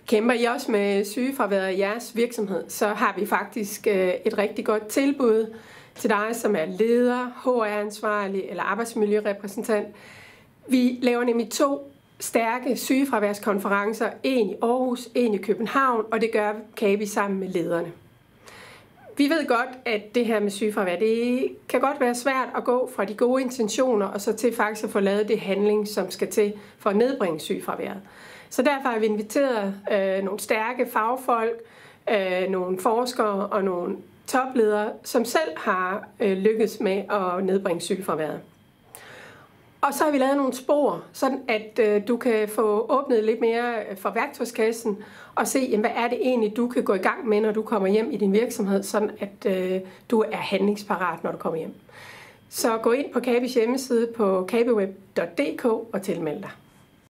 Kæmper I også med sygefraværet i jeres virksomhed, så har vi faktisk et rigtig godt tilbud til dig, som er leder, HR-ansvarlig eller arbejdsmiljørepræsentant. Vi laver nemlig 2 stærke sygefraværskonferencer, en i Aarhus, en i København, og det kan vi sammen med lederne. Vi ved godt, at det her med sygefravær, det kan godt være svært at gå fra de gode intentioner og så til faktisk at få lavet det handling, som skal til for at nedbringe sygefraværet. Så derfor har vi inviteret nogle stærke fagfolk, nogle forskere og nogle topledere, som selv har lykkes med at nedbringe sygefraværet. Og så har vi lavet nogle spor, sådan at du kan få åbnet lidt mere for værktøjskassen og se, jamen, hvad er det egentlig, du kan gå i gang med, når du kommer hjem i din virksomhed, sådan at du er handlingsparat, når du kommer hjem. Så gå ind på Kabis hjemmeside på kabyweb.dk og tilmeld dig.